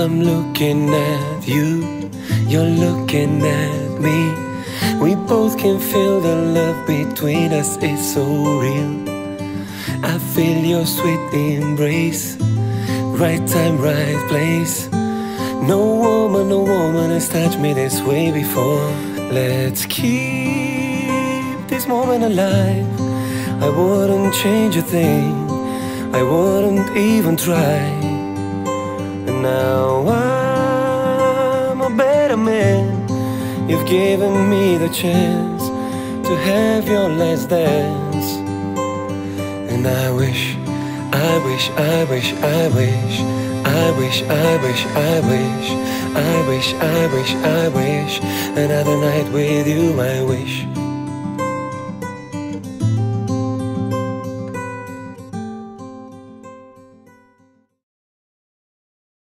I'm looking at you, you're looking at me. We both can feel the love between us, it's so real. I feel your sweet embrace, right time, right place. No woman has touched me this way before. Let's keep this moment alive. I wouldn't change a thing, I wouldn't even try. And now I'm a better man. You've given me the chance to have your last dance. And I wish, I wish, I wish, I wish, I wish, I wish, I wish, I wish, I wish, I wish another night with you, I wish.